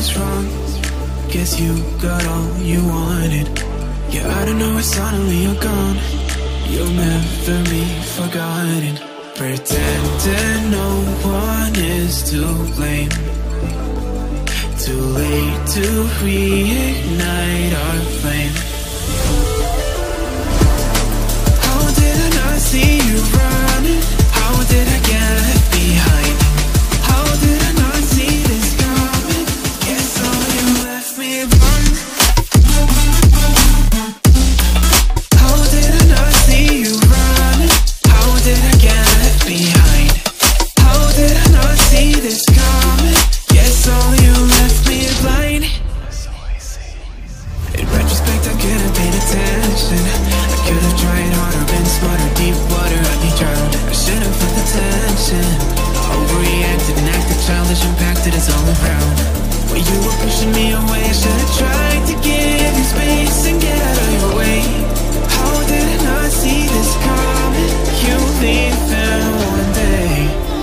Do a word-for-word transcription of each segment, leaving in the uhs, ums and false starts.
was wrong. Guess you got all you wanted. Yeah, I don't know why suddenly you're gone. You'll never be forgotten. Pretending no one is to blame. Too late to reignite our flame. How did I not see you running? How did I get left behind? How did I not see this coming? Guess all you left me alone. How did I not see you running? How did I get left behind? How did I not see this coming? Guess all you left me blind. In retrospect, I could have paid attention. I could have tried harder, been smarter. Deep water, I'd be drowned. I should have felt the tension. I overreacted and acted childish, impacted us all around. When you were pushing me away, I should have tried to give you space and get out of your way. How did I not see this coming? You leaving one day.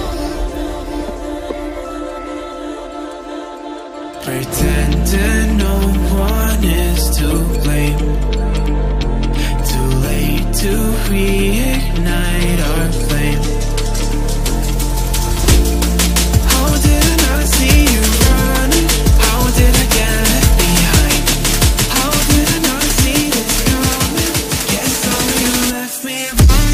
Pretending no one is to blame. Too late to reignite our flame. How did I not see you running? How did I get left behind? How did I not see this coming? Guess all you left me alone.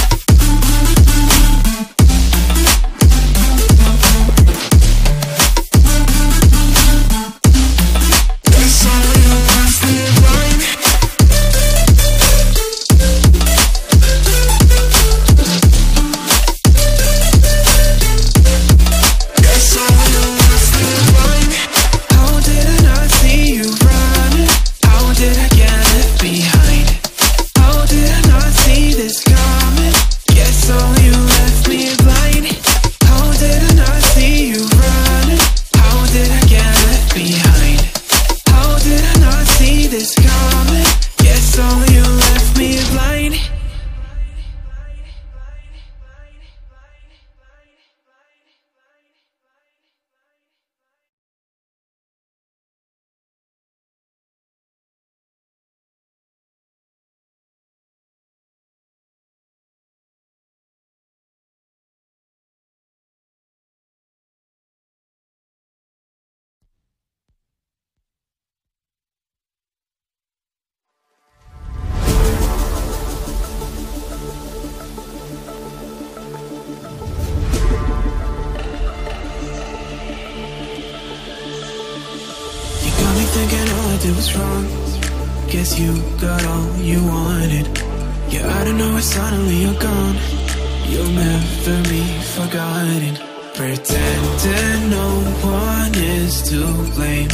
Thinking all I did was wrong. Guess you got all you wanted. Yeah, I don't know why suddenly you're gone. You'll never be forgotten. Pretending no one is to blame.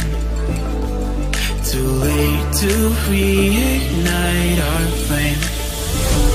Too late to reignite our flame.